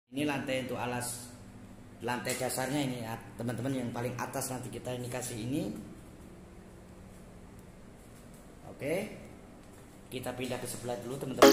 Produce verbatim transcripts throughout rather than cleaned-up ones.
Ini lantai untuk alas, lantai dasarnya ini ya teman-teman, yang paling atas nanti kita ini kasih ini. Oke, kita pindah ke sebelah dulu teman-teman.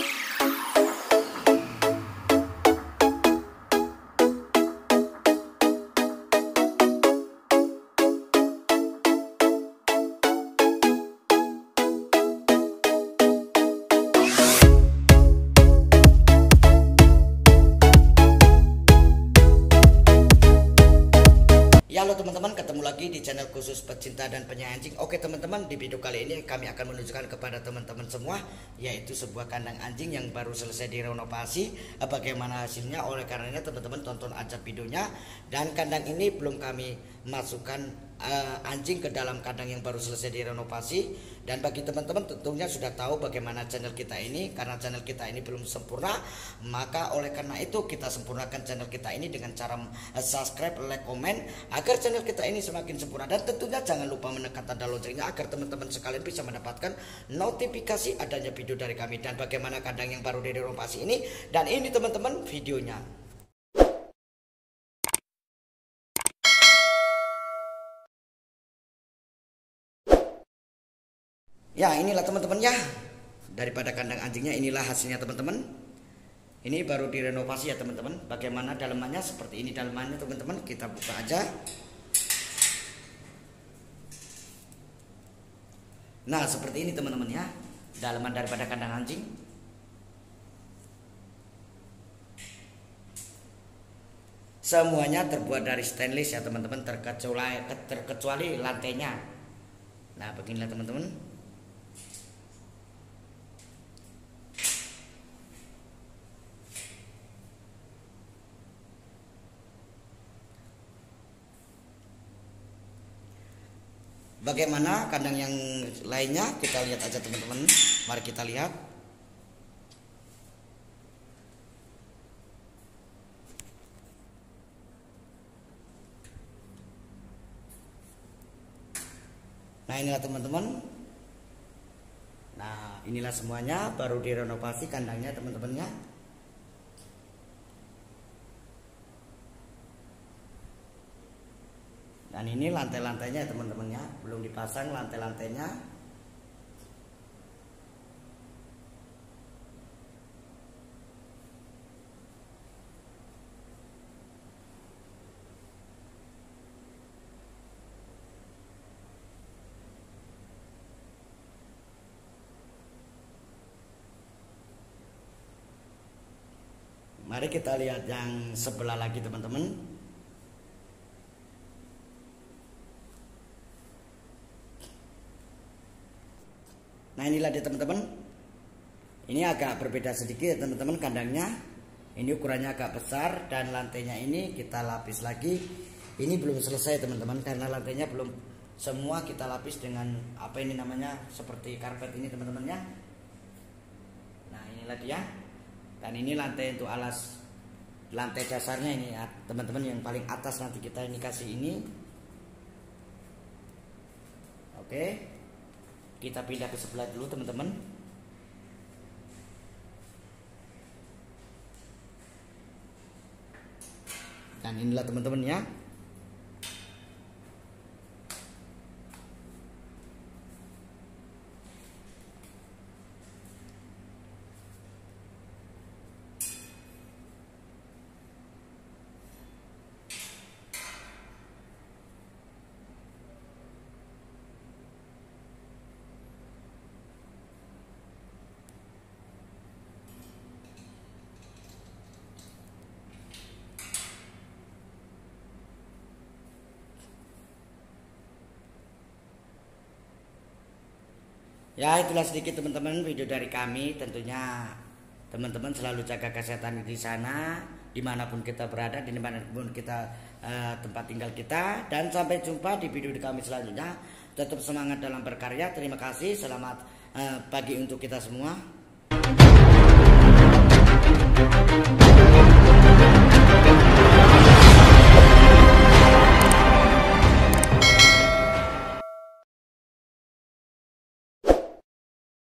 Ya, halo teman-teman, ketemu lagi di channel khusus pecinta dan penyayang anjing. Oke teman-teman, di video kali ini kami akan menunjukkan kepada teman-teman semua yaitu sebuah kandang anjing yang baru selesai direnovasi. Bagaimana hasilnya? Oleh karenanya teman-teman tonton aja videonya. Dan kandang ini belum kami masukkan uh, anjing ke dalam kandang yang baru selesai direnovasi. Dan bagi teman-teman tentunya sudah tahu bagaimana channel kita ini, karena channel kita ini belum sempurna, maka oleh karena itu kita sempurnakan channel kita ini dengan cara subscribe, like, komen agar channel kita ini semakin sempurna. Dan tentunya jangan lupa menekan tanda loncengnya agar teman-teman sekalian bisa mendapatkan notifikasi adanya video dari kami dan bagaimana kandang yang baru direnovasi ini. Dan ini teman-teman videonya. Ya, inilah teman-teman ya, daripada kandang anjingnya, inilah hasilnya teman-teman. Ini baru direnovasi ya teman-teman. Bagaimana dalamannya? Seperti ini dalamannya teman-teman. Kita buka aja. Nah, seperti ini teman-teman ya, dalaman daripada kandang anjing. Semuanya terbuat dari stainless ya teman-teman, terkecuali terkecuali lantainya. Nah, beginilah teman-teman. Bagaimana kandang yang lainnya? Kita lihat aja teman-teman. Mari kita lihat. Nah, inilah teman-teman. Nah, inilah semuanya baru direnovasi kandangnya teman-temannya. Dan ini lantai-lantainya teman-temannya, belum dipasang lantai-lantainya. Mari kita lihat yang sebelah lagi teman-teman. Nah, inilah dia teman-teman. Ini agak berbeda sedikit teman-teman kandangnya. Ini ukurannya agak besar dan lantainya ini kita lapis lagi. Ini belum selesai teman-teman karena lantainya belum semua kita lapis dengan apa ini namanya, seperti karpet ini teman-temannya. Nah, inilah dia. Dan ini lantai untuk alas, lantai dasarnya ini ya teman-teman, yang paling atas nanti kita ini kasih ini. Oke. Kita pindah ke sebelah dulu teman-teman. Dan inilah teman-teman ya. Ya, itulah sedikit teman-teman video dari kami. Tentunya teman-teman selalu jaga kesehatan di sana, dimanapun kita berada, dimanapun kita uh, tempat tinggal kita. Dan sampai jumpa di video kami selanjutnya. Tetap semangat dalam berkarya. Terima kasih. Selamat uh, pagi untuk kita semua.